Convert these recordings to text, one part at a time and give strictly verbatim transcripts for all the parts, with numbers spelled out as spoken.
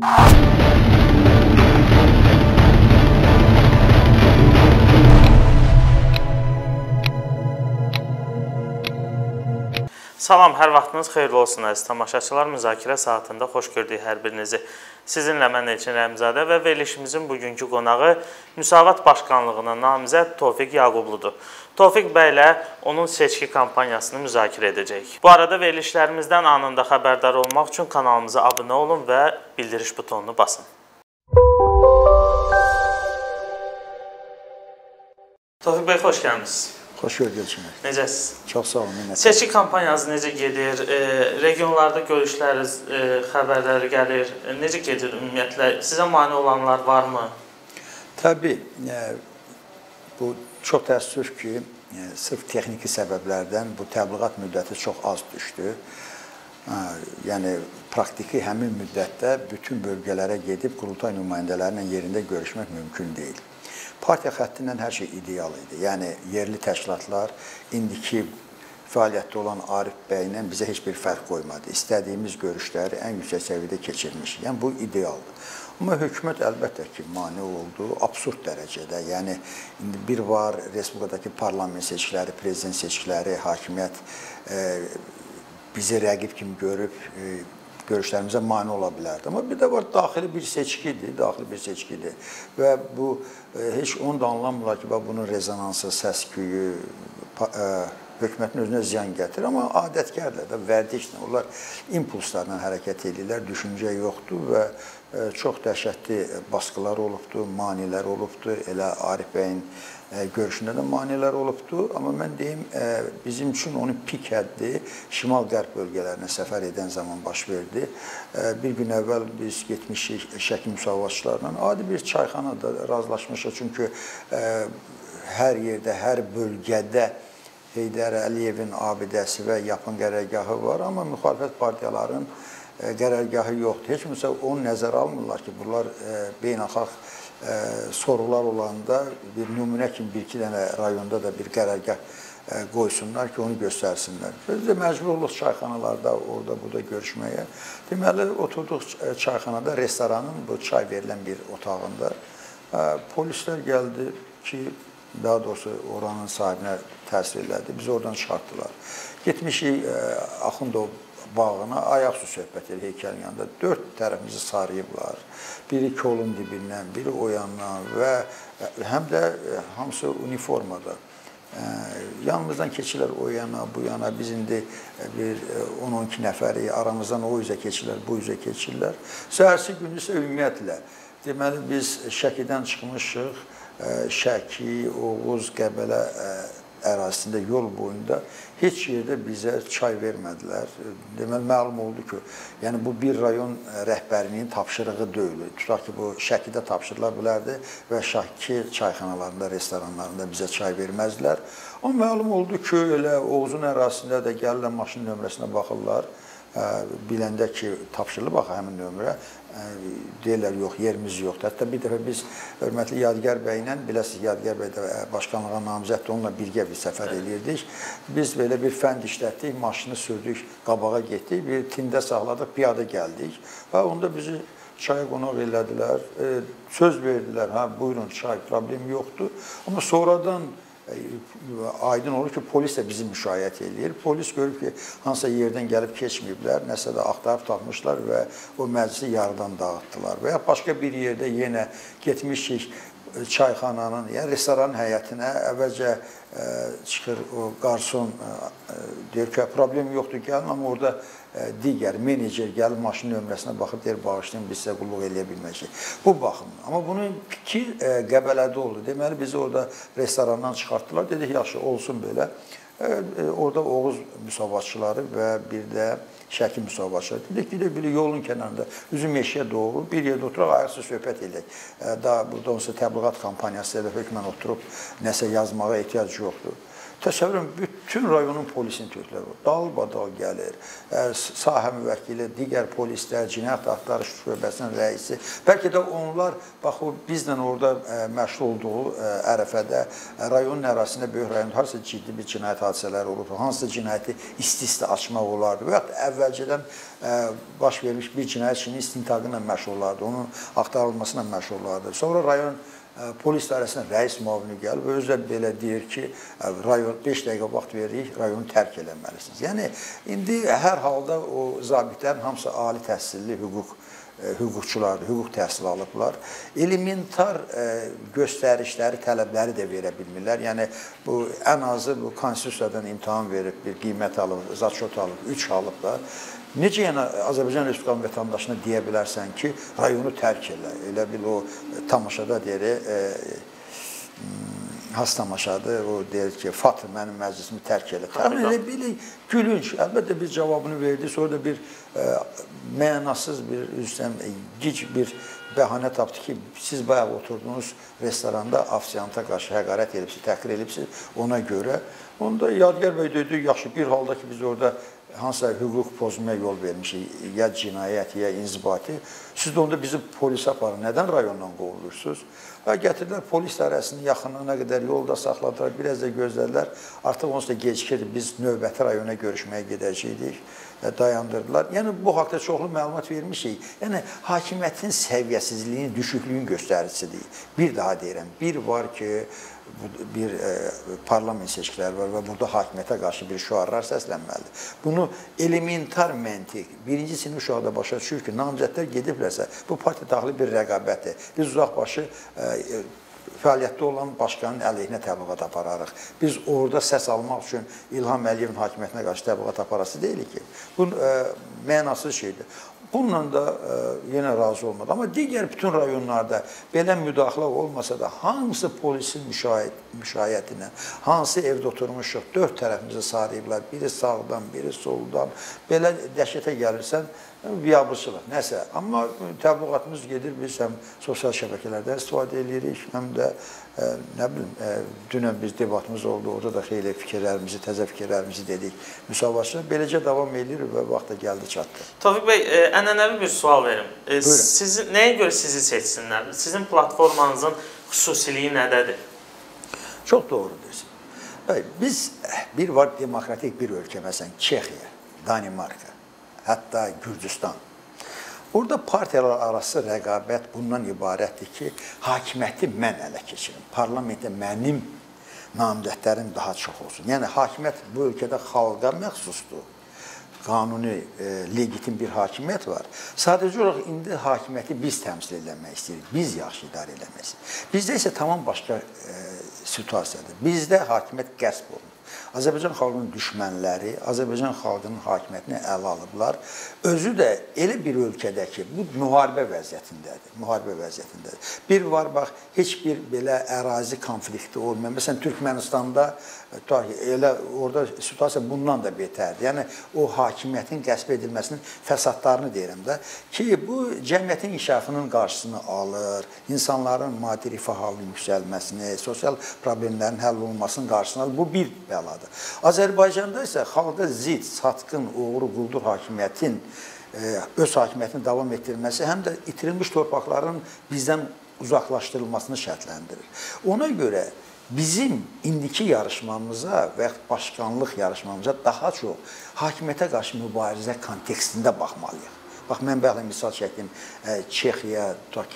Salam, hər vaxtınız xeyirli olsun əziz tamaşaçılar. Müzakirə saatında xoş gördük hər birinizi. Sizinlə mən Elçin Rəmzadə və verilişimizin bugünkü qonağı Müsavat Başkanlığına namizəd Tofiq Yaqubludur. Tofiq bəylə onun seçki kampaniyasını müzakirə edəcəyik. Bu arada verilişlərimizdən anında xəbərdar olmaq üçün kanalımıza abunə olun və bildiriş butonunu basın. Tofiq bəy, xoş gəlmişsiniz. Xoş gördük. Necəsiz? Çox sağ olun. Seçki kampaniyası necə gedir? E, regionlarda görüşləriniz, e, xəbərləri gəlir. E, necə gedir ümumiyyətlə? Sizə mane olanlar varmı? Təbii. E, bu çox təəssüf ki, e, sırf texniki səbəblərdən bu təbliğat müddəti çox az düşdü. E, yəni, praktiki həmin müddətdə bütün bölgələrə gedib qurultay nümayəndələrlə yerində görüşmək mümkün deyil. Partiya xəttindən hər şey ideal idi. Yəni, yerli təşkilatlar indiki fəaliyyətdə olan Arif bəylə bizə heç bir fərq qoymadı. İstədiyimiz görüşləri ən yüksək səviyyədə keçirmişik. Yəni, bu idealdır. Amma hökumət əlbəttə ki, mane oldu, absurd dərəcədə. Yəni, indi bir var, Respublikadakı parlament seçkiləri, prezident seçkiləri, hakimiyyət e, bizi rəqib kimi görüb, e, görüşlərimizə mane ola bilərdi. Amma bir də var, daxili bir seçkidir, daxili bir seçkidir. Və bu, e, heç onu da anlamırlar ki, bunun rezonansı, səs-küyü, e, hökumətin özünə ziyan gətirir. Amma adətkarlar da, vərdişlə, onlar impulslarla hərəkət edirlər, düşüncə yoxdur və e, çox dəhşətli baskılar olubdur, manilər olubdur. Elə Arif bəyin görüşündə də manilər olubdur. Amma mən deyim, bizim üçün onun pik həddi şimal-qərb bölgələrinə səfər edən zaman baş verdi. Bir gün əvvəl biz getmişik Şəki müsavatçılarla. Adi bir çayxanada razılaşmışıq. Çünki hər yerdə, hər bölgədə Heydər Əliyevin abidəsi və yapın qərargahı var. Amma müxalifət partiyaların qərargahı yoxdur. Heç kimsə onu nəzərə almırlar ki, bunlar beynəlxalq sorular olanda bir nümunə kimi bir-iki dənə rayonda da bir qərargah qoysunlar ki, onu göstərsinlər. Biz də məcbur oluq çayxanalarda, orada, burada görüşməyə. Deməli, oturduq çayxanada, restoranın bu çay verilən bir otağında. Polislər gəldi ki, daha doğrusu oranın sahibinə təsir elədi. Bizi oradan çıxartdılar. Getmişik Axundov bağına, ayaqüstü söhbət edir heykəlin yanında. Dörd tərəfimizi sarıyıblar. Biri kolun dibindən, biri o yandan və həm də hamısı uniformada. Yanımızdan keçirlər o yana, bu yana. Biz indi bir on on iki nəfəri aramızdan o üzə keçirlər, bu üzə keçirlər. Səhərsi günü isə ümumiyyətlə, deməli biz Şəkidən çıxmışıq, Şəki, Oğuz, Qəbələ ərazisində, yol boyunda heç yerdə bizə çay vermədilər. Deməli, məlum oldu ki, yəni bu bir rayon rəhbərliyinin tapşırığı deyil. Tutaq ki, bu Şəkidə tapşırıla bilərdi və Şəki çayxanalarında, restoranlarında bizə çay verməzdilər. Amma məlum oldu ki, elə Oğuzun ərazisində də gəlirlər, maşın nömrəsinə baxırlar. Biləndə ki, tapşırılıb bax həmin nömrə, deyirlər, yox, yerimiz yoxdur. Hətta bir dəfə biz hörmətli Yadigar bəylə, biləsiniz, Yadigar bəy də başkanlığa namizəddir, onunla birgə bir səfər edirdik. Biz belə bir fənd işlətdik, maşını sürdük, qabağa getdik, bir tində saxladıq, piyada gəldik və onda bizi çaya qonaq elədilər, söz verdilər, hə, buyurun, çay, problem yoxdur. Amma sonradan aydın olur ki, polis də bizi müşayiət edir. Polis görüb ki, hansısa yerdən gəlib keçməyiblər, nəsə də axtarıb tapmışlar və o məclisi yarıdan dağıtdılar. Və ya başqa bir yerdə yenə getmişik çayxananın, yəni restoranın həyətinə, əvvəlcə çıxır o qarson, deyir ki, problem yoxdur, gəlin, amma orada digər menecer gəlib maşın nömrəsinə baxıb, deyir, bağışlayın, biz sizə qulluq eləyə bilməyəcək. Bu baxımdan. Amma bunun piki Qəbələdə oldu. Deməli, bizi orada restorandan çıxartdılar. Dedik, yaxşı, olsun belə. Orada Oğuz müsavatçıları və bir də Şəki müsavatçıları. Dedik, gedək bir yolun kənarında, üzüm meşəyə doğru, bir yerdə oturaq, ayaqsız söhbət edək. Daha burada onsa təbliğat kampaniyası ilə hökmən oturub nəsə yazmağa ehtiyac yoxdur. Təsəvvürün, bütün rayonun polisini tökdülər. Dalbadal gəlir, sahə müvəkkili, digər polislər, cinayət axtarış şöbəsinin rəisi. Bəlkə də onlar, bax, o bizlə orada məşğul olduğu ərəfədə, rayonun ərazisində, böyük rayonda harasa ciddi bir cinayət hadisələri olub, hansısa cinayəti isti-isti açmaq olardı və yaxud əvvəlcədən baş vermiş bir cinayətçinin istintaqı ilə məşğul olardı, onun axtarılmasına məşğul olardı. Sonra rayon polis idarəsinə rəis müavini gəlib, özü də belə deyir ki, rayon beş dəqiqə vaxt veririk, rayonu tərk eləməlisiniz. Yəni, indi hər halda o zabitlərin hamısı ali təhsilli hüquq hüquqçulardır, hüquq təhsili alıblar. Elementar göstərişləri, tələbləri də verə bilmirlər. Yəni, bu ən azı bu konstitusiyadan imtahan verib, bir qiymət alıb, zatşot alıb, üç alıblar. Necə yəni Azərbaycan Respublikanın vətəndaşına deyə bilərsən ki, rayonu tərk elə, elə bil o tamaşada deyir, has tamaşadır, o deyir ki, Fatır mənim məclisimi tərk elə. Elə belə gülünç, əlbəttə biz cavabını verdik, sonra da bir mənasız bir, üzrəm, gic bir bəhanə tapdı ki, siz bayaq oturduğunuz restoranda afisiyanta qarşı həqarət edibsiniz, təhqir edibsiniz, ona görə. Onda Yadigar bəy dedi, yaxşı, bir halda ki, biz orada hansısa hüquq pozmaya yol vermişik, ya cinayət, ya inzibati, siz də onda bizi polisə aparın, nədən rayondan qovulursunuz? Və gətirdilər, polis idarəsinin yaxınlığına qədər yolda saxladılar, biraz da gözlədilər, artıq onsuz da gecikirdi, biz növbəti rayona görüşməyə gedəcəkdik, dayandırdılar. Yəni, bu haqda çoxlu məlumat vermişik. Yəni, hakimiyyətin səviyyəsizliyinin, düşüklüyün göstəricisidir. Bir daha deyirəm, bir var ki, bir parlament seçkiləri var və burada hakimiyyətə qarşı bir şüarlar səslənməlidir. Bunu elementar məntiq, birinci sinif uşaqda başa düşür ki, namizədlər gediblərsə, bu partiya daxili bir rəqabətdir. Biz uzaqbaşı fəaliyyətdə olan başqanın əleyhinə təbliğat apararıq. Biz orada səs almaq üçün İlham Əliyevin hakimiyyətinə qarşı təbliğat aparası deyilik ki, bu mənasız şeydir. Bununla da yenə razı olmadı. Amma digər bütün rayonlarda belə müdaxilə olmasa da hamısı polisin müşayiətinə, hansı evdə oturmuşuq, dörd tərəfimizi sarıyıblar, biri sağdan, biri soldan, belə dəhşətə gəlirsən, biabırçılıq, nəsə. Amma təbliğatımız gedir, biz həm sosial şəbəkələrdən istifadə edirik, həm də nə bilim, dünən biz debatımız oldu, orada da xeyli fikirlərimizi, təzə fikirlərimizi dedik. Müsavatçılar beləcə davam edir və vaxt da gəldi, çatdı. Tofiq bəy, ənənəvi bir sual verim. Sizi, nəyə görə sizi seçsinlər? Sizin platformanızın xüsusiliyi nədədir? Çox doğru deyirsin. Biz bir var demokratik bir ölkə, məsələn, Çexiya, Danimarka, hətta Gürcüstan. Orada partiyalar arası rəqabət bundan ibarətdir ki, hakimiyyəti mən ələ keçirim. Parlamentdə mənim namizədlərim daha çox olsun. Yəni, hakimiyyət bu ölkədə xalqa məxsusdur. Qanuni, legitim bir hakimiyyət var. Sadəcə olaraq indi hakimiyyəti biz təmsil eləmək istəyirik, biz yaxşı idarə eləmək istəyirik. Bizdə isə tamam başqa situasiyadır. Bizdə hakimiyyət qəsb olunur. Azərbaycan xalqının düşmənləri Azərbaycan xalqının hakimiyyətini ələ alıblar. Özü də elə bir ölkədə ki, bu müharibə vəziyyətindədir. Müharibə vəziyyətindədir. Bir var, bax, heç bir belə ərazi konflikti olmayan. Məsələn, Türkmənistanda elə orada situasiya bundan da betərdir. Yəni, o hakimiyyətin qəsb edilməsinin fəsadlarını deyirəm də ki, bu cəmiyyətin inkişafının qarşısını alır, insanların maddi rifah halının yüksəlməsini, sosial problemlərin həll olunmasının qarşısını alır. Bu bir bəladır. Azərbaycanda isə xalqa zid, satqın, oğru, quldur hakimiyyətin öz hakimiyyətini davam etdirilməsi həm də itirilmiş torpaqların bizdən uzaqlaşdırılmasını şərtləndirir. Ona görə bizim indiki yarışmamıza və başkanlıq yarışmamıza daha çox hakimiyyətə qarşı mübarizə kontekstində baxmalıyıq. Bax, mən bəxlə misal çəkdim, Çexiya,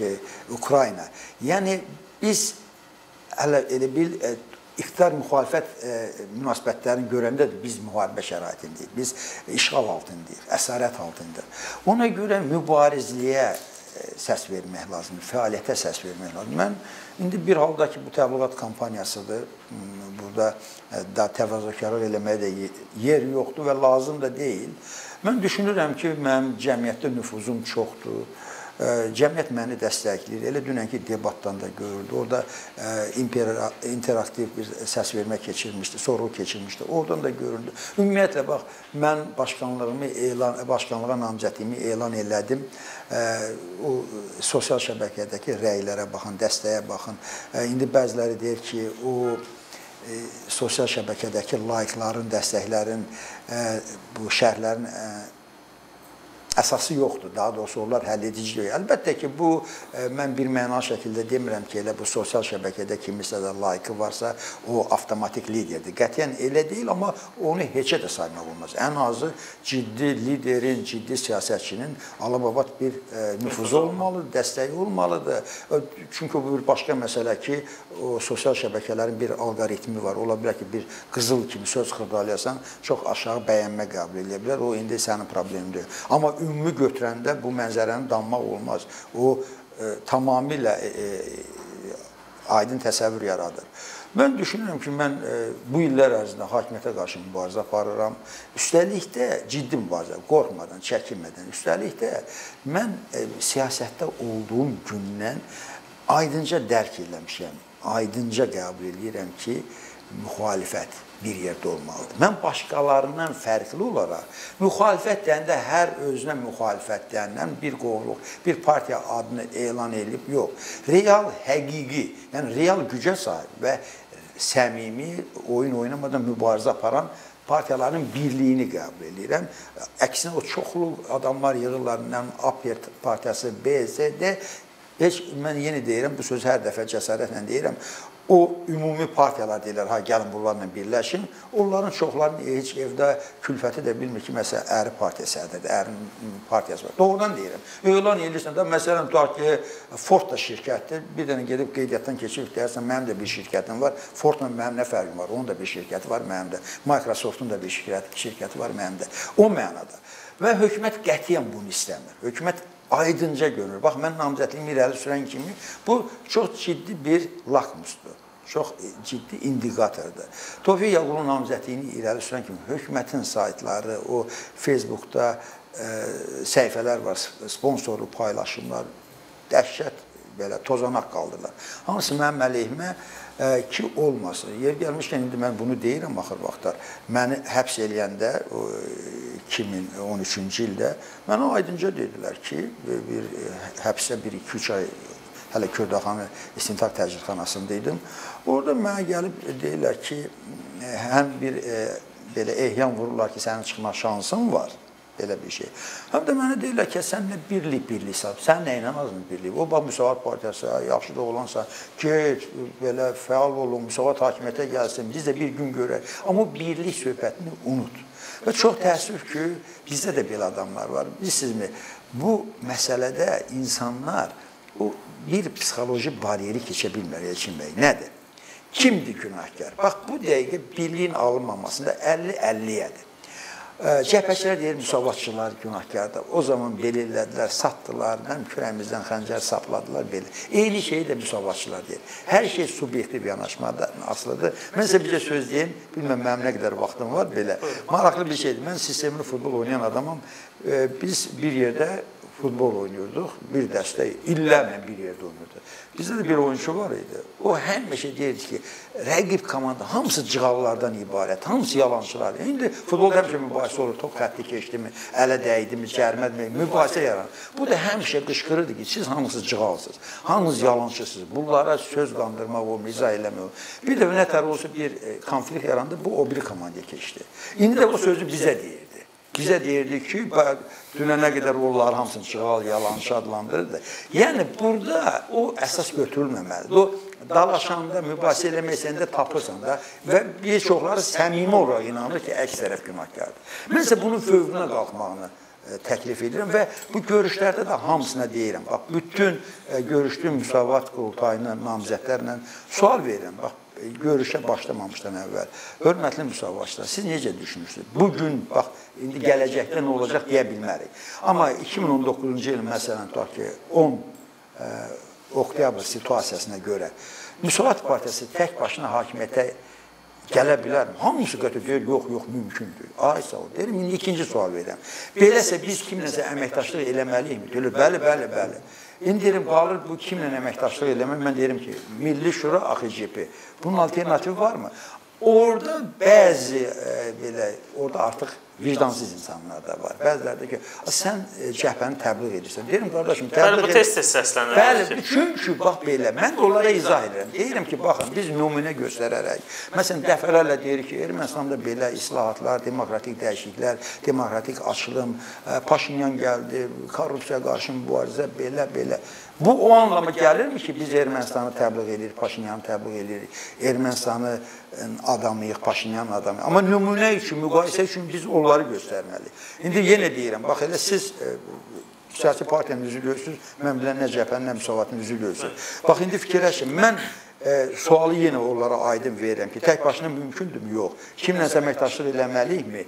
Ukrayna. Yəni, biz hələ elə bil iqtidar müxalifət münasibətlərini görəndə də biz müharibə şəraitindəyik, biz işğal altındayıq, əsarət altındayıq. Ona görə mübarizliyə səs vermək lazımdır, fəaliyyətə səs vermək lazımdır. Mən indi bir halda ki, bu təbliğat kampaniyasıdır, burada da təvazökarlıq eləməyə də yer yoxdur və lazım da deyil. Mən düşünürəm ki, mənim cəmiyyətdə nüfuzum çoxdur. Cəmiyyət məni dəstəkləyir. Elə dünənki debatdan da görüldü. Orada interaktiv bir səs vermə keçirmişdi, sorğu keçirmişdi. Oradan da görüldü. Ümumiyyətlə, bax, mən başkanlığımı elan, başkanlığa namizədliyimi elan elədim. O sosial şəbəkədəki rəylərə baxın, dəstəyə baxın. İndi bəziləri deyir ki, o sosial şəbəkədəki laikların, dəstəklərin, bu şərhlərin əsası yoxdur. Daha doğrusu onlar həll edici deyil. Əlbəttə ki, bu, mən bir mənalı şəkildə demirəm ki, elə bu sosial şəbəkədə kimisə də laiki varsa, o avtomatik liderdir. Qətiyyən elə deyil, amma onu heçə də saymaq olmaz. Ən azı ciddi liderin, ciddi siyasətçinin alababat bir nüfuzu olmalıdır, dəstəyi olmalıdır. Çünki bu bir başqa məsələ ki, o sosial şəbəkələrin bir alqoritmi var. Ola bilər ki, bir qızıl kimi söz xırdalayasan, çox aşağı bəyənmə qəbul edə bilər. O, indi sənin problemdir. Amma ümumi götürəndə bu mənzərəni danmaq olmaz. O, e, tamamilə e, aydın təsəvvür yaradır. Mən düşünürəm ki, mən e, bu illər ərzində hakimiyyətə qarşı mübarizə aparıram. Üstəlik də ciddi mübarizə, qorxmadan, çəkinmədən. Üstəlik də mən e, siyasətdə olduğum gündən aydınca dərk eləmişəm, aydınca qəbul edirəm ki, müxalifət bir yerdə olmalıdır. Mən başqalarından fərqli olaraq, müxalifət deyəndə hər özünə müxalifət deyəndən bir qovluq, bir partiya adını elan edib, yox. Real, həqiqi, yəni real gücə sahib və səmimi, oyun oynamadan mübarizə aparan partiyaların birliyini qəbul edirəm. Əksinə o çoxlu adamlar yığırlar, A P partiyası, B, Z, D, heç mən yeni deyirəm, bu sözü hər dəfə cəsarətlə deyirəm. O ümumi partiyalar deyirlər, ha, gəlin bunlarla birləşin. Onların çoxlarının heç evdə külfəti də bilmir ki, məsələn, əri partiya sədridir, ərinin partiyası var. Doğrudan deyirəm. Elan edirsən də, məsələn, tutaq ki, Ford da şirkətdir. Bir dənə gedib qeydiyyatdan keçib deyərsən, mənim də bir şirkətim var. Fordla mənim nə fərqim var? Onun da bir şirkəti var, mənim də. Microsoftun da bir şirkəti var, mənim də. O mənada. Və hökumət qətiyyən bunu istəmir. Hökumət aydınca görür. Bax, mən namizədliyimi irəli sürən kimi, bu çox ciddi bir lakmusdur. Çox ciddi indikatordur. Tofiq Yaqubun namizədliyini irəli sürən kimi hökumətin saytları, o Facebookda e, səhifələr var, sponsorlu paylaşımlar, dəhşət belə tozanaq qaldırırlar. Hamısı mənim əleyhimə e, ki, olmasın. Yer gəlmişkən, indi mən bunu deyirəm axır vaxtlar. Məni həbs eləyəndə, o, iki min on üçüncü ildə mənə aydınca dedilər ki, bir həbsdə bir iki üç ay hələ Kürdaxanı İstintaq Təcridxanasında idim. Orada mənə gəlib deyirlər ki, həm bir e, belə ehyan vururlar ki, sənin çıxma şansın var, belə bir şey. Həm də mənə deyirlər ki, sən nə birlik birlik sahib, sən nə ilə azın birlik? O, bax, Müsavat Partiyası, yaxşı da olansa, geç, belə fəal olun, Müsavat hakimiyyətə gəlsin, biz də bir gün görək. Amma birlik söhbətini unut. Və çox təəssüf ki, bizdə də belə adamlar var. Bilirsizmi, bu məsələdə insanlar o bir psixoloji bariyeri keçə bilmir, Elçin bəy. Nədir? Kimdir günahkar? Bax, bu dəqiqə birliyin alınmamasında əlli əlliyədir. Cəhbəçilər deyir, müsavatçılar günahkardır. O zaman belə elədilər, satdılar, həm kürəmizdən xəncər sapladılar, belə. Eyni şeyi də müsavatçılar deyir. Hər şey subyektiv yanaşmadan asılıdır. Mən sizə bir söz deyim, bilməm, mənim nə qədər vaxtım var, belə. Maraqlı bir şeydir. Mən sistemli futbol oynayan adamım. Biz bir yerdə futbol oynuyorduk, bir dəstə illərlə bir yerdə oynuyorduk. Bizdə də bir oyuncu var idi. O həmişə deyirdi ki, rəqib komanda hamısı cığallardan ibarət, hamısı yalançılar. İndi futbolda həmişə mübahisə olur, top xətti keçdi mi, ələ dəydi mi, cərmədi mi, mübahisə yaranır. Bu da həmişə qışqırırdı ki, siz hamısı cığalsınız, hamınız yalançısınız. Bunlara söz qandırmaq olmur, izah eləmək olmur. Bir dəfə nətər olsa bir konflikt yarandı, bu o bir komandaya keçdi. İndi də bu sözü bizə deyirdi. Bizə deyirdi ki, dünənə qədər onları hamısını çığal, yalançı adlandırırdı. Yəni, burada o əsas götürülməməlidir. O, dalaşanda, mübahisə eləməksəndə tapırsan da və bir çoxları səmimi olaraq inanır ki, əks tərəf günahkardır. Mən isə bunun fövqünə qalxmağını təklif edirəm və bu görüşlərdə də hamısına deyirəm. Bax, bütün görüşdüyüm müsavat qurultayına, namizədlərlə sual verirəm. Bax, görüşə başlamamışdan əvvəl. Hörmətli müsavatçılar, siz necə düşünürsünüz? Bugün, bax, indi gələcəkdə nə olacaq deyə bilmərik. Amma iki min on doqquzuncu ilin, məsələn, tutaq ki, on oktyabr situasiyasına görə Müsavat Partiyası tək başına hakimiyyətə gələ bilərmi? Hamısı qəti deyir, yox, yox, mümkündür. Ay, sağ ol. Deyirəm, indi ikinci sual verirəm. Beləsə biz kimləsə əməkdaşlıq eləməliyik mi? Deyir, bəli, bəli, bəli. İndi deyirəm, qalır bu kimlə əməkdaşlıq eləmək? Mən deyirəm ki, Milli Şura, A X C P. Bunun alternativi varmı? Orada bəzi, belə, orada artıq vicdansız insanlar da var. Bəziləri də ki, sən cəhbəni təbliğ edirsən. Deyirəm, qardaşım, təbliğ edirsən. Bu tez-tez səslənir. Bəli, çünki, bax belə, mən də onlara izah edirəm. Deyirəm ki, baxın, biz nümunə göstərərək, məsələn, dəfələrlə deyirik ki, Ermənistanda belə islahatlar, demokratik dəyişikliklər, demokratik açılım, Paşinyan gəldi, korrupsiya qarşı mübarizə, belə, belə. Bu, o anlama gəlirmi ki, biz Ermənistanı təbliğ edirik, Paşinyanı təbliğ edirik, Ermənistanı adamıyıq, Paşinyan adamıyıq. Amma nümunə üçün, müqayisə üçün biz onları göstərməliyik. İndi yenə deyirəm, bax elə siz siyasi partiyanın üzü görürsünüz, mən bilən nə cəbhənin, nə müsavatın üzü görürsünüz. Bax, indi fikirləşin, mən sualı yenə onlara aydın verirəm ki, tək başına mümkündürmü? Yox. Kimləsə əməkdaşlıq eləməliyikmi?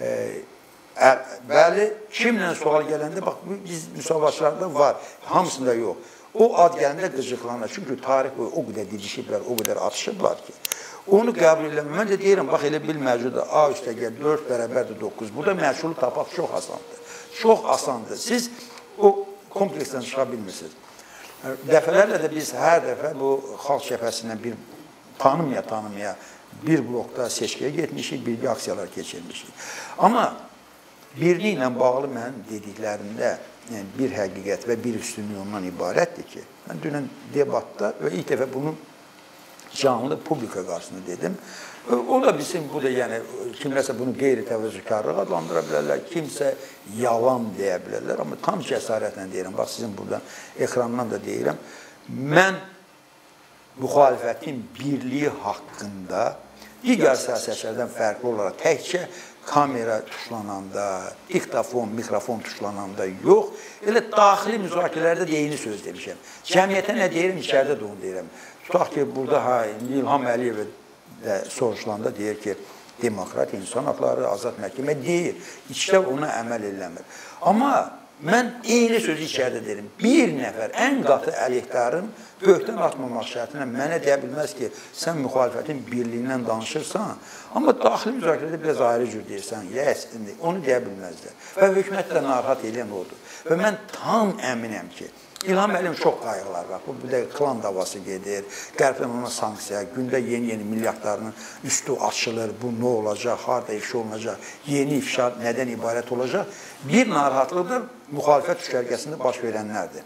Bəli, kimlə sual gələndə, bax, biz müsavatçılarda var, hamısında yox. O ad gələndə qıcıqlanır, çünki tarix boyu o qədər didişiblər, o qədər atışıblar ki, onu qəbul eləmir. Mən də deyirəm, bax, elə bil mövcuda A üstə gəl, dörd bərabərdir doqquz. Burada məşğulu tapaq çox asandır. Çox asandır. Siz o kompleksdən çıxa bilmirsiniz. Dəfələrlə də biz hər dəfə bu xalq cəbhəsindən bir tanımaya-tanımaya bir blokda seçkiyə getmişik, bilgi aksiyalar keçirmişik. Amma birliyi ilə bağlı mən dediklərimdə bir həqiqət və bir üstünlük ondan ibarətdir ki, mən dünən debatda və ilk dəfə bunu canlı publika qarşısında dedim. O da bilsin, bu da yəni, kimləsə bunu qeyri-təvəzzükarlıq adlandıra bilərlər, kimsə yalan deyə bilərlər, amma tam cəsarətlə deyirəm, bax, sizin buradan ekrandan da deyirəm, mən müxalifətin birliyi haqqında digər siyasətçilərdən fərqli olaraq təkcə kamera tuşlananda, diktafon, mikrofon tuşlananda yox, elə daxili müzakirələrdə də eyni söz demişəm. Cəmiyyətə nə deyirəm, içəridə də onu deyirəm. Tutaq ki, burada ha, İlham Əliyev də soruşulanda deyir ki, demokrat, insan haqları, azad məhkəmə deyir. İçdə ona əməl eləmir. Amma mən eyni sözü içəridə deyirəm. Bir nəfər, ən qatı əleyhdarın böhtan atmamaq şərtinə mənə deyə bilməz ki, sən müxalifətin birliyindən danışırsan, amma daxili müzakirədə biraz ayrı cür deyirsən, yes, onu deyə bilməzlər. Və hökumət də narahat edən odur. Və mən tam əminəm ki, İlham Əliyev çox qayğılar var. Bu, bir də klan davası gedir, qərbdən ona sanksiya, gündə yeni-yeni milyardlarının üstü açılır, bu nə olacaq, harada ifşa olunacaq, yeni ifşa nədən ibarət olacaq. Bir narahatlıq da müxalifət düşərgəsində baş verənlərdir.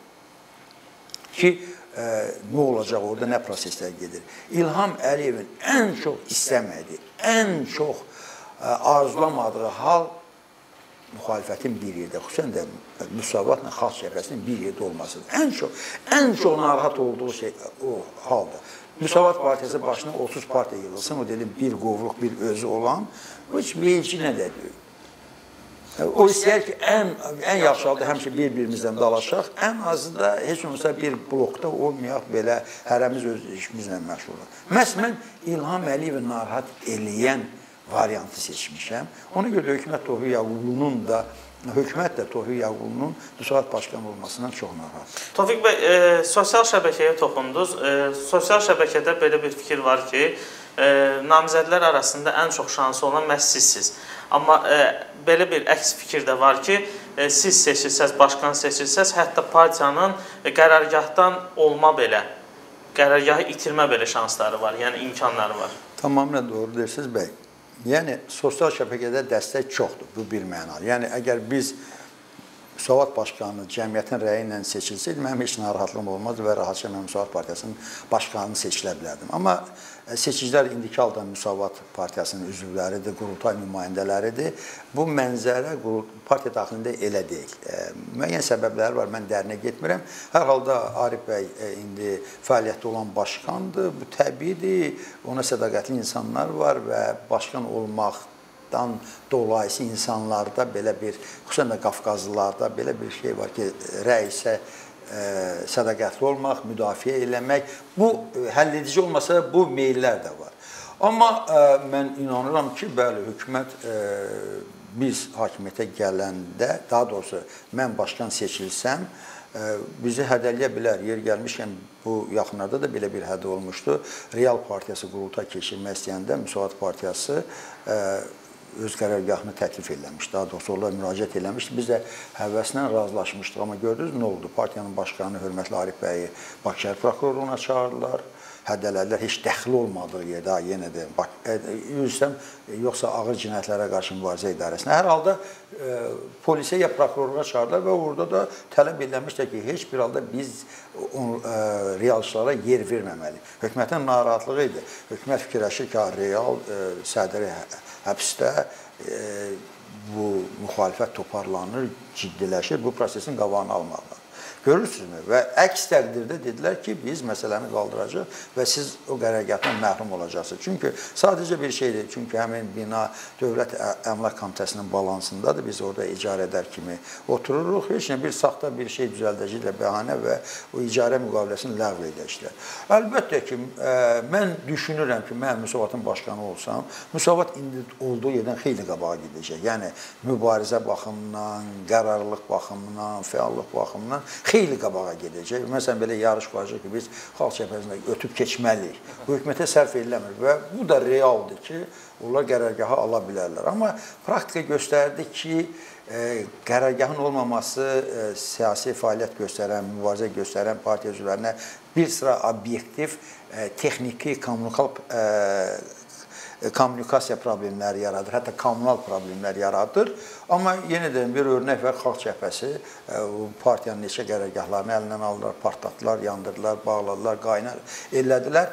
Ki, e, nə olacaq orada, nə proseslər gedir. İlham Əliyevin ən çox istəmədiyi, ən çox e, arzulamadığı hal müxalifətin bir yerdə, xüsusən də müsavatla xalq cəbhəsinin bir yerdə olmasıdır. Ən çox, ən çox narahat olduğu şey o halda. Müsavat partiyası başına otuz partiya yığılsın, o dedim bir qovluq, bir özü olan, o heç meyilçi nə də deyil. O istəyər ki, ən, ən yaxşı halda həmişə bir-birimizdən dalaşaq, ən azı da heç olmasa bir blokda olmayaq, belə hərəmiz öz işimizlə məşğul olaq. Məhz mən İlham Əliyevi narahat eləyən variantı seçmişəm. Ona görə hökumət Tofiq Yağulunun da, hökumət də Tofiq Yağulunun Müsavat başqanı olmasından çox narahat. Tofiq bəy, e, sosial şəbəkəyə toxundunuz. E, sosial şəbəkədə belə bir fikir var ki, e, namizədlər arasında ən çox şansı olan məhz sizsiniz. Amma e, belə bir əks fikir də var ki, e, siz seçilsəz, başqan seçilsəz, hətta partiyanın e, qərargahdan olma belə, qərargahı itirmə belə şansları var, yəni imkanları var. Tamamilə doğru deyirsiniz bəy. Yəni, sosial şəbəkədə dəstək çoxdur, bu bir mənalı. Yəni, əgər biz Müsavat başqanı cəmiyyətin rəyi ilə seçilsəydi, mənim heç narahatlığım olmazdı və rahatca mən Müsavat partiyasının başqanını seçilə bilərdim. Amma seçicilər indiki halda Müsavat partiyasının üzvləridir, qurultay nümayəndələridir. Bu mənzərə partiya daxilində elə deyil. Müəyyən səbəbləri var, mən dərinə getmirəm. Hər halda Arif bəy indi fəaliyyətdə olan başqandır, bu təbiidir, ona sədaqətli insanlar var və başqan olmaq dolayısı insanlarda belə bir, xüsusən də Qafqazlılarda belə bir şey var ki, rəisə sədaqətli olmaq, müdafiə eləmək, bu həll edici olmasa bu meyllər də var. Amma mən inanıram ki, bəli, hökumət biz hakimiyyətə gələndə, daha doğrusu mən başqan seçilsəm, bizi hədələyə bilər. Yer gəlmişkən bu yaxınlarda da belə bir hədə olmuşdu. Real partiyası qurultay keçirmək istəyəndə Müsavat partiyası öz qərargahını təklif eləmişdi, daha doğrusu onlar müraciət eləmişdi. Biz də həvəslə razılaşmışdıq, amma gördünüz nə oldu? Partiyanın başqanı hörmətli Arif bəyi Bakı şəhər prokurorluğuna çağırdılar. Hədələdilər, heç dəxli olmadığı yerdə, yenə də, üzrəm, yoxsa ağır cinayətlərə qarşı mübarizə idarəsinə. Hər halda e, polisə ya prokurorluğa çağırdılar və orada da tələb edilmişdir ki, heç bir halda biz on, e, realçılara yer verməməli. Hökumətin narahatlığı idi. Hökumət fikirləşir ki, real e, sədri həbsdə e, bu müxalifət toparlanır, ciddiləşir, bu prosesin qabağını almalıdır. Görürsünüzmü? Və əks təqdirdə dedilər ki, biz məsələni qaldıracaq və siz o qərargahdan məhrum olacaqsınız. Çünki sadəcə bir şeydir. Çünki həmin bina Dövlət Əmlak Komitəsinin balansındadır. Biz orada icarə edər kimi otururuq. Heç nə bir saxta bir şey düzəldəcəklə bəhanə və o icarə müqaviləsini ləğv edəcəklər. Əlbəttə ki, mən düşünürəm ki, mən Müsavatın başqanı olsam, Müsavat indi olduğu yerdən xeyli qabağa gedəcək. Yəni, mübarizə baxımından, qərarlılıq baxımından, fəallıq baxımından xeyli qabağa gedəcək. Məsələn, belə yarış quracaq ki, biz xalq cəbhəsində ötüb keçməliyik. Bu hökumətə sərf ediləmir və bu da realdır ki, onlar qərargahı ala bilərlər. Amma praktika göstərdi ki, e, qərargahın olmaması e, siyasi fəaliyyət göstərən, mübarizə göstərən partiya üzvlərinə bir sıra obyektiv, e, texniki, kommunikal e, kommunikasiya problemləri yaradır, hətta kommunal problemlər yaradır. Amma yenə də bir örnək və xalq cəbhəsi partiyanın neçə qərargahlarını əlindən aldılar, partlatdılar, yandırdılar, bağladılar, qaynar elədilər.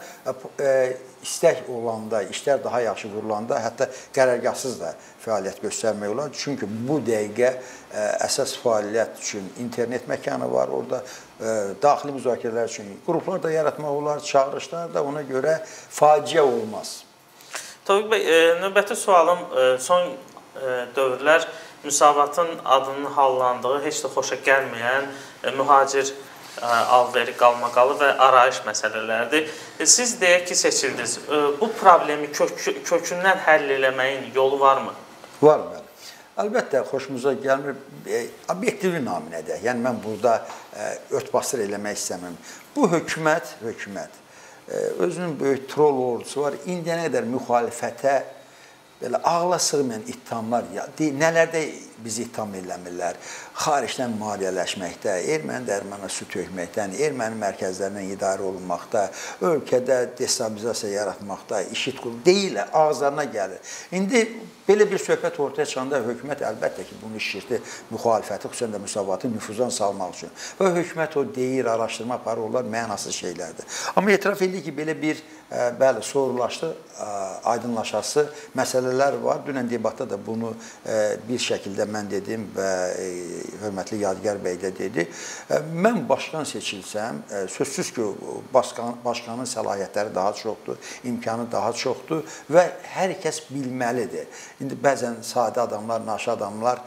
İstək olanda, işlər daha yaxşı vurulanda, hətta qərargahsız da fəaliyyət göstərmək olar. Çünki bu dəqiqə əsas fəaliyyət üçün internet məkanı var, orada daxili müzakirələr üçün qruplar da yaratmaq olar, çağırışlar da, ona görə faciə olmaz. Tofiq bəy, növbəti sualım, son dövrlər Müsavatın adının hallandığı, heç də xoşa gəlməyən mühacir alveri, qalmaqalı və arayış məsələləridir. Siz deyək ki, seçildiniz. Bu problemi kök, kökündən həll eləməyin yolu varmı? Var, bəli. Əlbəttə, xoşumuza gəlmir, obyektivi naminədə. Yəni, mən burada örtbasır eləmək istəməm. Bu hökumət, hökumət. Özünün böyük troll ordusu var. İndiyənə qədər müxalifətə belə ağla sığmayan ittihamlar, nələrdə bizi ittiham eləmirlər? Xaricdən maliyyələşməkdə, erməni dərmana su tökməkdən, erməni mərkəzlərindən idarə olunmaqda, ölkədə destabilizasiya yaratmaqda, işit qurub deyirlər, ağızlarına gəlir. İndi belə bir söhbət ortaya çıxanda hökumət əlbəttə ki, bunu işirdi müxalifəti, xüsusən də Müsavatı nüfuzdan salmaq üçün. Və hökumət o deyir, araşdırma aparırlar, mənasız şeylərdir. Amma etiraf edir ki, belə bir bəli, sorulaşdı, aydınlaşası məsələlər var. Dünən debatda da bunu bir şəkildə mən dedim və hörmətli Yadigar bəy də dedi. Mən başqan seçilsəm, sözsüz ki, başqanın səlahiyyətləri daha çoxdur, imkanı daha çoxdur və hər kəs bilməlidir. İndi bəzən sadə adamlar, naşı adamlar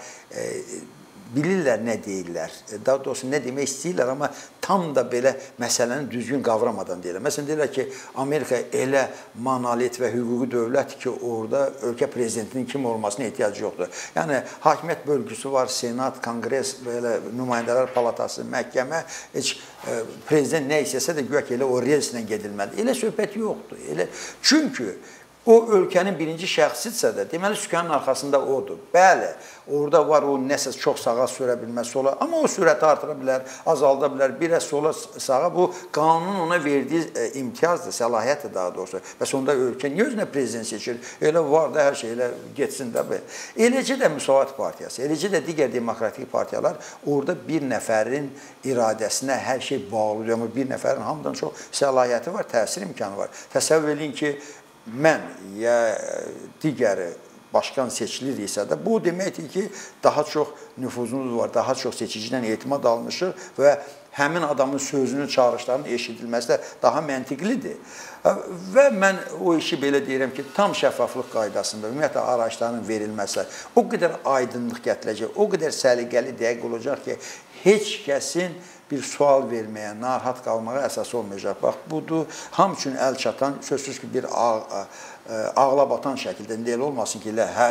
bilirlər nə deyirlər, daha doğrusu nə demək istəyirlər, amma tam da belə məsələni düzgün qavramadan deyirlər. Məsələn, deyirlər ki, Amerika elə monolit və hüquqi dövlət ki, orada ölkə prezidentinin kim olmasına ehtiyac yoxdur. Yəni, hakimiyyət bölgüsü var, senat, kongres, belə nümayəndələr palatası, məhkəmə, heç prezident nə istəsə də güya ki, elə o relslə gedilməlidir. Elə söhbət yoxdur. Elə... Çünki o ölkənin birinci şəxsidirsə də, deməli, sükanın arxasında odur. Bəli, orada var o nəsə çox sağa sürə bilməsi olar, amma o sürəti artıra bilər, azalda bilər, bir az sola sağa. Bu, qanunun ona verdiyi imtiyazdır, səlahiyyətdir daha doğrusu. Bəs onda ölkə niyə özünə prezident seçir? Elə var da, hər şey elə getsin də. Eləcə də Müsavat partiyası, eləcə də digər demokratik partiyalar orada bir nəfərin iradəsinə hər şey bağlıdır. Amma bir nəfərin hamıdan çox səlahiyyəti var, təsir imkanı var. Təsəvvür edin ki, mən ya digəri başqan seçilirsə də, bu deməkdir ki, daha çox nüfuzunuz var, daha çox seçicidən etimad almışıq və həmin adamın sözünün, çağrışlarının eşidilməsi də daha məntiqlidir. Və mən o işi belə deyirəm ki, tam şəffaflıq qaydasında, ümumiyyətlə, araçların verilməsi o qədər aydınlıq gətirəcək, o qədər səliqəli dəqiq olacaq ki, heç kəsin bir sual verməyə, narahat qalmağa əsas olmayacaq. Bax, budur, ham üçün əl çatan, sözsüz ki, bir ağ, ağla batan şəkildə elə olmasın ki, elə hər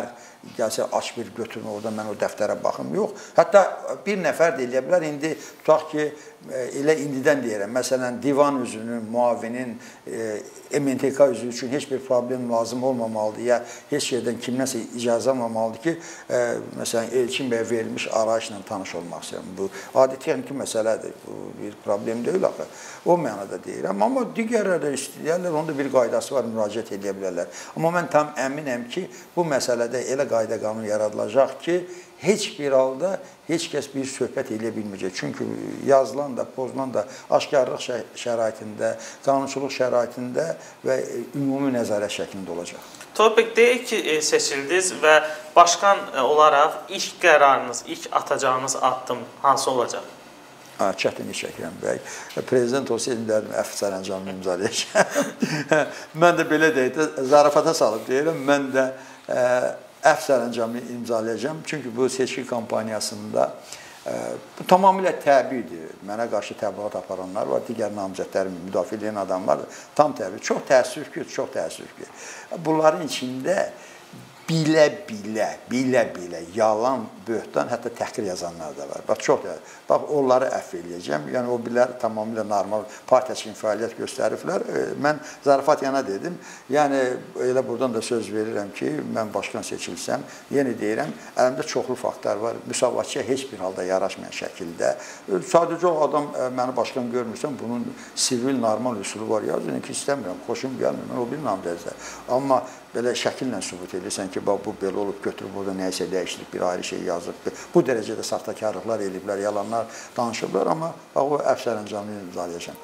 gəlsə aç bir götürmə, orada mən o dəftərə baxım. Yox, hətta bir nəfər də eləyə bilər. İndi tutaq ki, elə indidən deyirəm, məsələn, divan üzvünün, müavinin, M N T K üzvü üçün heç bir problem lazım olmamalıdır, ya heç yerdən kimdənsə icazə almamalıdır ki, məsələn, Elçin bəyə verilmiş arayışla tanış olmaq istəyirəm. Bu, adi texniki məsələdir, bu bir problem deyil axı. O mənada deyirəm, amma digərləri də istəyirlər, onun da bir qaydası var, müraciət edə bilərlər. Amma mən tam əminəm ki, bu məsələdə elə qayda qanun yaradılacaq ki, heç bir halda heç kəs bir söhbət eləyə bilməyəcək. Çünki yazılan da, pozulan da aşkarlıq şəraitində, qanunçuluq şəraitində və ümumi nəzarət şəklində olacaq. Topiq deyək ki, seçildiniz və başqan olaraq ilk qərarınız, ilk atacağınız addım hansı olacaq? Çətinlik çəkirəm bəy. Prezident olsaydım dərdim, əfv sərəncamını imzalayacaq. Mən də belə deyək, zarafata salıb deyirəm, mən də əfv sərəncamını imzalayacağım. Çünki bu seçki kampaniyasında bu tamamilə təbiidir. Mənə qarşı təbliğat aparanlar var, digər namizədlərimi müdafiə edən adamlar da tam təbii. Çox təəssüf ki, çox təəssüf ki. Bunların içində bilə-bilə, bilə-bilə yalan, böhtan, hətta təhqir yazanlar da var. Bax, çox da, bax, onları əfv eləyəcəm. Yəni, o birlər tamamilə normal partiya kimi fəaliyyət göstəriblər. Mən zarafat yana dedim. Yəni, elə buradan da söz verirəm ki, mən başkan seçilsəm, yenə deyirəm, əlimdə çoxlu faktlar var. Müsavatçıya heç bir halda yaraşmayan şəkildə. Sadəcə o adam məni başkan görmürsən, bunun sivil, normal üsulu var. Yazın ki, istəmirəm, xoşum gəlmir, mən o bir namizəddə. Amma belə şəkillə sübut edirsən ki, bu belə olub, götürüb burada nəyəsə dəyişdirib, bir ayrı şey yazıb. Bu dərəcədə saxtakarlıqlar eləyiblər, yalanlar danışıblar, amma o əfv sərəncamını imzalayacağam.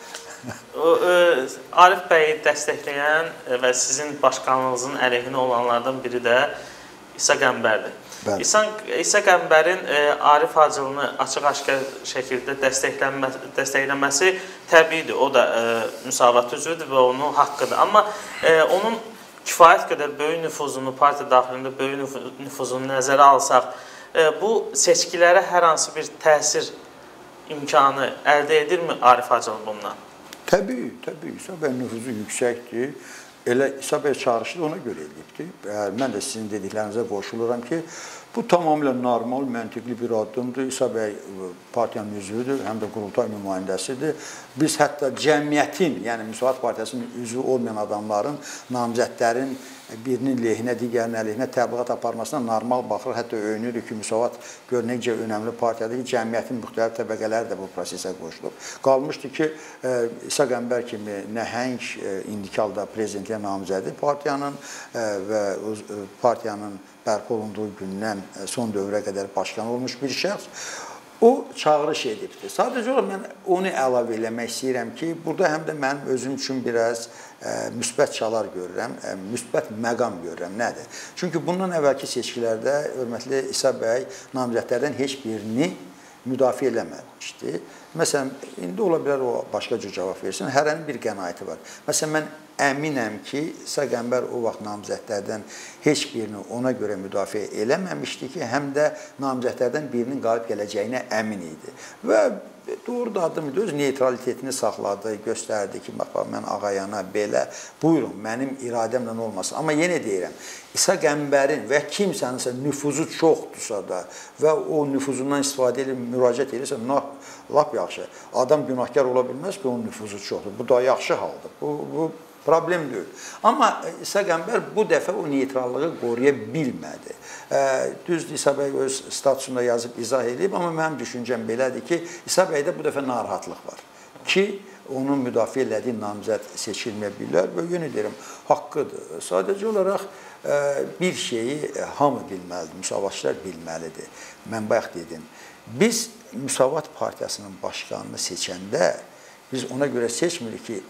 Arif bəyi dəstəkləyən və sizin başkanlığınızın əleyhinə olanlardan biri də İsa Qəmbərdir. İsa Qəmbərin Arif Hacılını açıq-aşkar şəkildə dəstəkləməsi təbiidir. O da müsavat üzvüdür və onun haqqıdır. Amma onun kifayət qədər böyük nüfuzunu, partiya daxilində böyük nüfuzunu nəzərə alsaq, bu seçkilərə hər hansı bir təsir imkanı əldə edirmi Arif Hacılı bundan? Təbii, təbii. İsa bəyin nüfuzu yüksəkdir. Elə İsa bəy çağrışı da ona görə edibdir. Mən də sizin dediklərinizə qoşuluram ki, bu tamamilə normal, məntiqli bir addımdır. İsa bəy partiyanın üzvüdür, həm də qurultay nümayəndəsidir. Biz hətta cəmiyyətin, yəni Müsavat Partiyasının üzvü olmayan adamların, namizədlərin birinin lehinə, digərinin əleyhinə təbliğat aparmasına normal baxır. Hətta öyünürük ki, Müsavat gör necə önəmli partiyadır ki, cəmiyyətin müxtəlif təbəqələri də bu prosesə qoşulub. Qalmışdı ki, İsa Qəmbər kimi nəhəng indiki halda prezidentliyə namizədi partiyanın və partiyanın bərpa olunduğu gündən son dövrə qədər başkan olmuş bir şəxs. O çağırış edibdir. Sadəcə olaraq mən onu əlavə eləmək istəyirəm ki, burada həm də mənim özüm üçün biraz müsbət çalar görürəm, müsbət məqam görürəm. Nədir? Çünki bundan əvvəlki seçkilərdə hörmətli İsa bəy namizədlərdən heç birini müdafiə eləməmişdi. Məsələn, indi ola bilər o başqa cür cavab versin, hərənin bir qənaəti var. Məsələn, mən əminəm ki, İsa Qəmbər o vaxt namizədlərdən heç birini ona görə müdafiə eləməmişdi ki, həm də namizədlərdən birinin qalib gələcəyinə əmin idi. Və doğru da adım idi, öz neytralitetini saxladı, göstərdi ki, bax, mən ağayana belə, buyurun, mənim iradəmlə olmasın. Amma yenə deyirəm, İsa Qəmbərin və kimsəninsə nüfuzu çoxdursa da və o nüfuzundan istifadə edib, müraciət edirsə, lap yaxşı. Adam günahkar ola bilməz ki, onun nüfuzu çoxdur. Bu da yaxşı haldır. Bu, bu problem deyil. Amma İsa Qəmbər bu dəfə o neytrallığı qoruya bilmədi. Düzdür, İsa bəy öz statusunda yazıb izah edib, amma mənim düşüncəm belədir ki, İsa bəydə bu dəfə narahatlıq var ki, onun müdafiə elədiyi namizəd seçilməyə bilər və yenə deyirəm, haqqıdır. Sadəcə olaraq bir şeyi hamı bilməlidir, müsavatçılar bilməlidir. Mən bayaq dedim, biz Müsavat Partiyasının başkanını seçəndə biz ona görə seçmirik ki,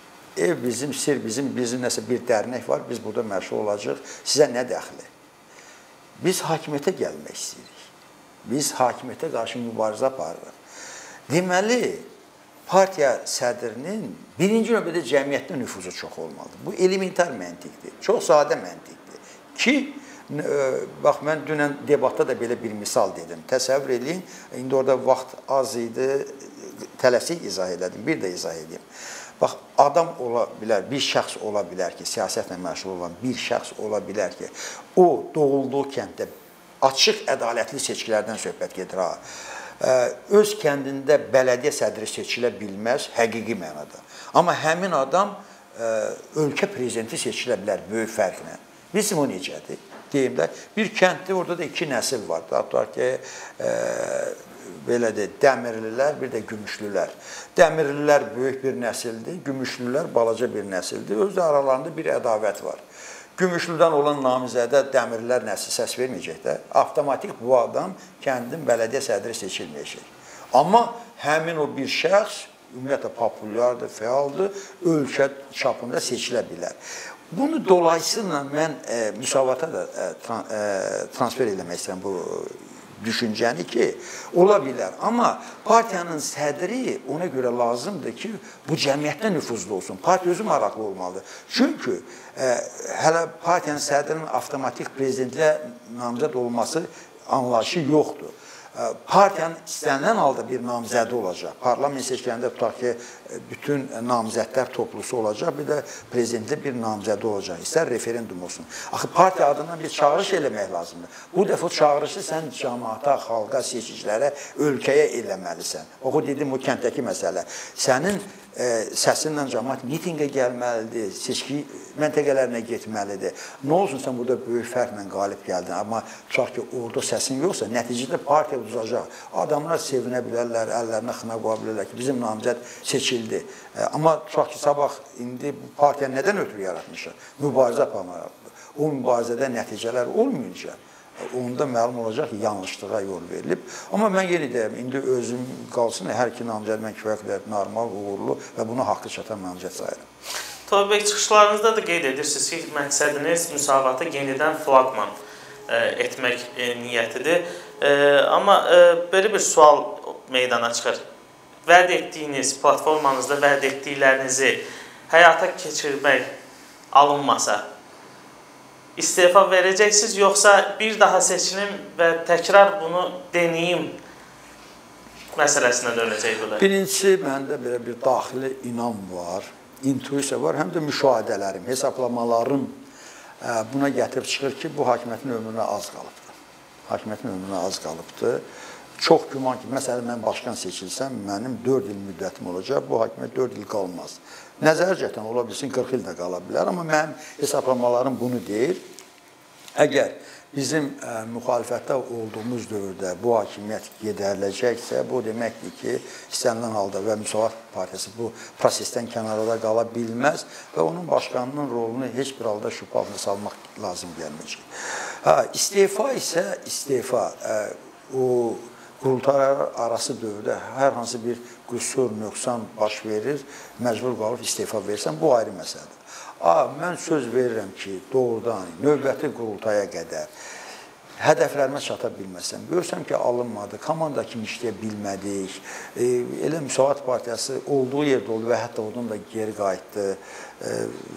ev bizim, sir bizim, bizim nəsə bir dərnək var, biz burada məşğul olacaq, sizə nə dəxli? Biz hakimiyyətə gəlmək istəyirik. Biz hakimiyyətə qarşı mübarizə aparırıq. Deməli, partiya sədrinin birinci növbədə cəmiyyətdə nüfuzu çox olmalıdır. Bu elementar məntiqdir, çox sadə məntiqdir. Ki, bax, mən dünən debatda da belə bir misal dedim. Təsəvvür edin, indi orada vaxt az idi, tələsik izah elədim, bir də izah edeyim. bax, adam ola bilər, bir şəxs ola bilər ki, siyasətlə məşğul olan bir şəxs ola bilər ki, o doğulduğu kənddə açıq, ədalətli seçkilərdən söhbət gedir ha. Öz kəndində bələdiyyə sədri seçilə bilməz, həqiqi mənada. Amma həmin adam ölkə prezidenti seçilə bilər böyük fərqlə. Bizim o necədir? Deyim də, bir kənddə orada da iki nəsil var. Hatta ki, belə deyək, Dəmirlilər, bir də Gümüşlülər. Dəmirlilər böyük bir nəsildir, Gümüşlülər balaca bir nəsildir. Özü aralarında bir ədavət var. Gümüşlüdən olan namizədə Dəmirlilər nəsil səs verməyəcək də, avtomatik bu adam kəndin bələdiyyə sədri seçilməyəcək. Amma həmin o bir şəxs ümumiyyətlə populyardır, fəaldır, ölkə çapında seçilə bilər. Bunu dolayısıyla mən e, müsavata da e, tra e, transfer eləmək istəyirəm bu düşüncəni ki, ola bilər. Amma partiyanın sədri ona görə lazımdır ki, bu cəmiyyətdə nüfuzlu olsun. Partiya özü maraqlı olmalıdır. Çünki e, hələ partiyanın sədrinin avtomatik prezidentlə namizəd olması anlayışı yoxdur. Partiyanın istənilən halda bir namizədi olacaq. Parlament seçkilərində tutaq ki, bütün namizədlər toplusu olacaq, bir də prezidentdə bir namizədi olacaq. İstər referendum olsun. Axı, partiya adından bir çağırış eləmək lazımdır. Bu dəfə çağırışı sən cəmaata, xalqa, seçicilərə, ölkəyə eləməlisən. O, dedim, o kənddəki məsələ. Sənin e, səsinlə cəmaat mitingə gəlməlidir, seçki məntəqələrinə getməlidir. Nə olsun, sən burada böyük fərqlə qalib gəldin. Amma tutaq ki, orada səsin yoxsa, nəticədə partiya uzacaq. Adamlar sevinə bilərlər, əllərinə xına qoya bilərlər ki, bizim namizəd seçildi. Amma tutaq ki, sabah indi bu partiya nədən ötürü yaratmışıq? Mübarizə aparmalıdır. O mübarizədə nəticələr olmayınca, onda məlum olacaq ki, yanlışlığa yol verilib. Amma mən yenə deyəm, indi özüm qalsın, hər iki namizəd mən kifayət qədər normal, uğurlu və buna haqqı çatan namizəd sayıram. Toğrul bəy, çıxışlarınızda da qeyd edirsiniz ki, məqsədiniz müsavatı yenidən flaqman e, etmək e, niyyətidir. E, amma e, belə bir sual meydana çıxır. Vəd etdiyiniz, platformanızda vəd etdiklərinizi həyata keçirmək alınmasa, istefa verəcəksiniz, yoxsa bir daha seçilim və təkrar bunu deneyim məsələsinə dönəcək bu da? Birincisi, məndə belə bir daxili inam var, intuisiya var, həm də müşahidələrim, hesablamalarım buna gətirib çıxır ki, bu hakimiyyətin ömrünə az qalıbdır. Hakimiyyətin ömrünə az qalıbdır. Çox güman ki, məsələn, mən başkan seçilsəm, mənim dörd il müddətim olacaq, bu hakimiyyət dörd il qalmaz. Nəzərcətən ola bilsin, qırx il də qala bilər, amma mənim hesablamalarım bunu deyir. Əgər bizim ə, müxalifətdə olduğumuz dövrdə bu hakimiyyət gedəriləcəksə, bu deməkdir ki, istənilən halda və Müsavat Partiyası bu prosesdən kənarda qala bilməz və onun başkanının rolunu heç bir halda şübhə altına salmaq lazım gəlməyəcək. Hə, istefa isə istefa, ə, o qurultaylar arası dövrdə hər hansı bir qüsur, nöqsan baş verir, məcbur qalıb istefa verirsən, bu ayrı məsələdir. A, mən söz verirəm ki, doğrudan növbəti qurultaya qədər hədəflərimə çata bilməsəm, görsəm ki, alınmadı, komanda kimi işləyə bilmədik, e, elə Müsavat Partiyası olduğu yerdə oldu və hətta oradan da geri qayıtdı, e,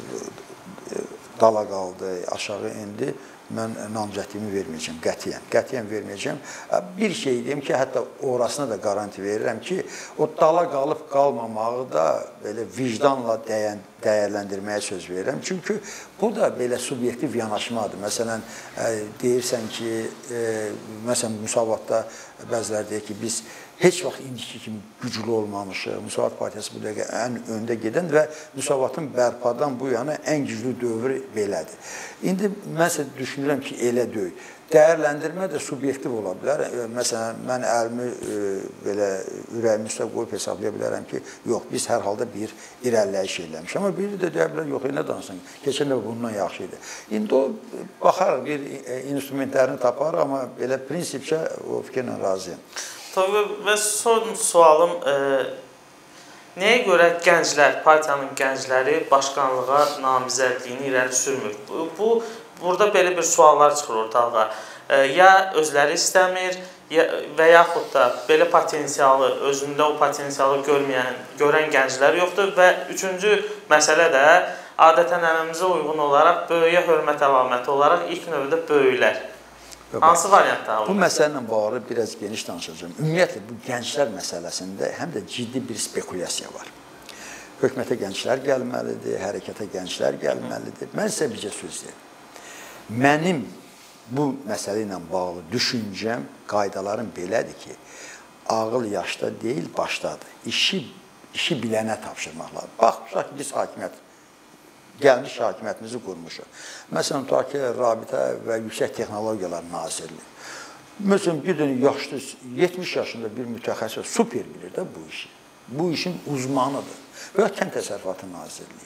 dala qaldı, aşağı indi. Mən namizədliyimi verməyəcəm, qətiyyən, qətiyyən verməyəcəm. Bir şey deyim ki, hətta orasına da garanti verirəm ki, o dala qalıb qalmamağı da belə vicdanla dəyən, dəyərləndirməyə söz verirəm. Çünki bu da belə subyektiv yanaşmadır. Məsələn, deyirsən ki, məsələn, Müsavatda bəzilər deyir ki, biz heç vaxt indiki kimi güclü olmamışıq. Müsavat Partiyası bu dəqiqə ən öndə gedən və Müsavatın bərpadan bu yana ən güclü dövrü belədir. İndi mən düşünürəm ki, elə deyil. Dəyərləndirmə də subyektiv ola bilər. Məsələn, mən əlimi e, belə ürəyimi üstə qoyub hesablaya bilərəm ki, yox, biz hər halda bir irəliləyiş eləmişik. Amma biri də deyə bilər, yox, nə danışsın, keçən də bundan yaxşı idi. İndi o, baxarıq, bir e, instrumentlərini taparıq, amma belə prinsipcə o fikirlə razıyam. Toğrul, və son sualım, e, nəyə görə gənclər, partiyanın gəncləri başkanlığa namizədliyini irəli sürmür? Bu, bu burada belə bir suallar çıxır ortalığa. E, ya özləri istəmir, ya, və yaxud da belə potensialı, özündə o potensialı görməyən, görən gənclər yoxdur və üçüncü məsələ də adətən ənənəmizə uyğun olaraq böyüyə hörmət əlaməti olaraq ilk növdə böyüklər. Hansı variantda? Bu məsələ ilə bağlı biraz geniş danışacağım. Ümumiyyətlə, bu gənclər məsələsində həm də ciddi bir spekulyasiya var. hökumətə gənclər gəlməlidir, hərəkətə gənclər gəlməlidir. Mən sizə bircə söz deyim. Mənim bu məsələ ilə bağlı düşüncəm, qaydalarım belədir ki, ağıl yaşda deyil, başdadır. İşi, işi bilənə tapşırmaq lazım. Bax, tutaq ki, biz hakimiyyət, gəlmiş hakimiyyətimizi qurmuşuq. Məsələn, tutaq ki, Rabitə və Yüksək Texnologiyalar Nazirliyi. Məsələn, bir dənə yaşlı, yetmiş yaşında bir mütəxəssis super bilir də bu işi. Bu işin uzmanıdır. Və ya Kənd Təsərrüfatı Nazirliyi.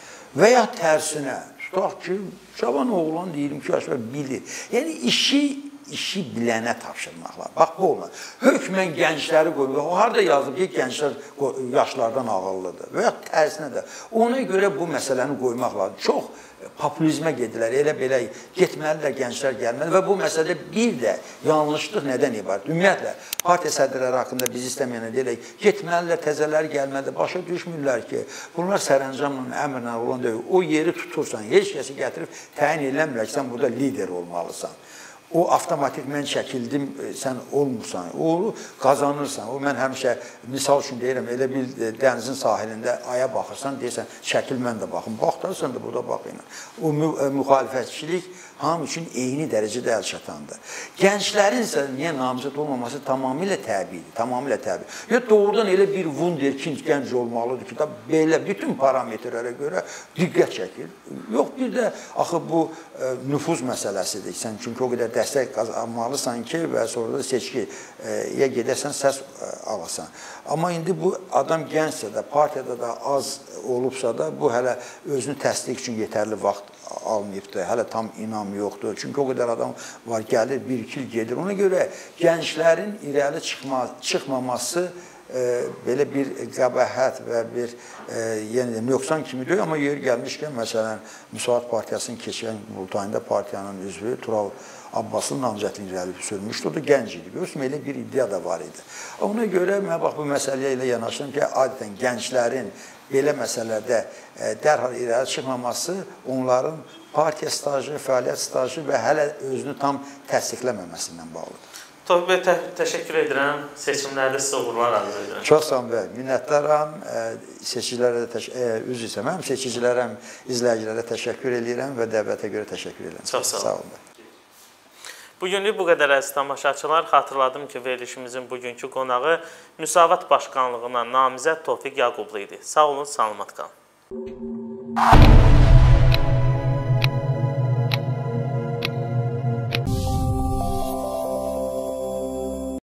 Və ya tərsinə, tutaq ki, cavan oğlan iyirmi iki yaşında bilir. Yəni, işi işi bilənə tapşırmaq lazım. Bax, bu olmaz. Hökmən gəncləri qoymaq. O, harada yazılıb ki, gənclər yaşlardan ağıllıdır. Və ya tərsinə də. Ona görə bu məsələni qoymaq lazım. Çox populizmə gedilər. Elə belə getməlilə gənclər gəlməli. Və bu məsələdə bir də yanlışlıq nədən ibarət? Ümumiyyətlə, partiya sədrləri haqqında biz istəməyənə deyək, getməlilə təzələr gəlməlidir. Başa düşmürlər ki, bunlar sərəncamla, əmrlə olan deyil. O yeri tutursan, heç kəsi gətirib təyin eləmirlər ki, sən burada lider olmalısan. O avtomatik mən çəkildim, sən olmursan, o qazanırsan. O mən həmişə misal üçün deyirəm, elə bir dənizin sahilində aya baxırsan, deyirsən, çəkil mən də baxım. Baxdarsan da burada baxın. O müxalifətçilik hamı üçün eyni dərəcədə əl çatandır. Gənclərin isə niyə namizəd olmaması tamamilə təbiidir, tamamilə təbii. Ya doğrudan elə bir vunderkind gənc olmalıdır ki, belə bütün parametrlərə görə diqqət çəkir. Yox, bir də axı bu nüfuz məsələsidir. Sən çünki o qədər dəstək qazanmalısan ki, və sonra da seçkiyə gedərsən, səs alasan. Amma indi bu adam gəncsə də, partiyada da az olubsa da, bu hələ özünü təsdiq üçün yetərli vaxt almayıbdır, hələ tam inam yoxdur. Çünki o qədər adam var, gəlir, bir iki il gedir. Ona görə gənclərin irəli çıxma, çıxmaması e, belə bir qəbəhət və bir e, yəni, nöqsan kimi deyil. Amma yer gəlmişkən, məsələn, Müsavat Partiyasının keçən qurultayında partiyanın üzvü Tural Abbasın namizədliyini irəli sürmüşdü. O da gənc idi. Görürsün, elə bir iddia da var idi. Ona görə mən bax, bu məsələyə ilə yanaşdım ki, adətən gənclərin belə məsələlərdə e, dərhal irəli çıxmaması onların partiya stajı, fəaliyyət stajı və hələ özünü tam təsdiqləməməsindən bağlıdır. Tofiq bəy, tə təşəkkür edirəm. Seçimlərdə sizə uğurlar arzu edirəm. Çox sağ olun bəy, minnətdaram. E, seçicilərə də e, üzr istəməm, seçicilərə, izləyicilərə təşəkkür edirəm və dəvətə görə təşəkkür edirəm. Çox sağ olun. Sağ olun bəy. Bugünlük bu qədər əziz tamaşaçılar. Xatırladım ki, verilişimizin bugünkü qonağı Müsavat Başkanlığına namizəd Tofiq Yaqublu idi. Sağ olun, salamat qalın.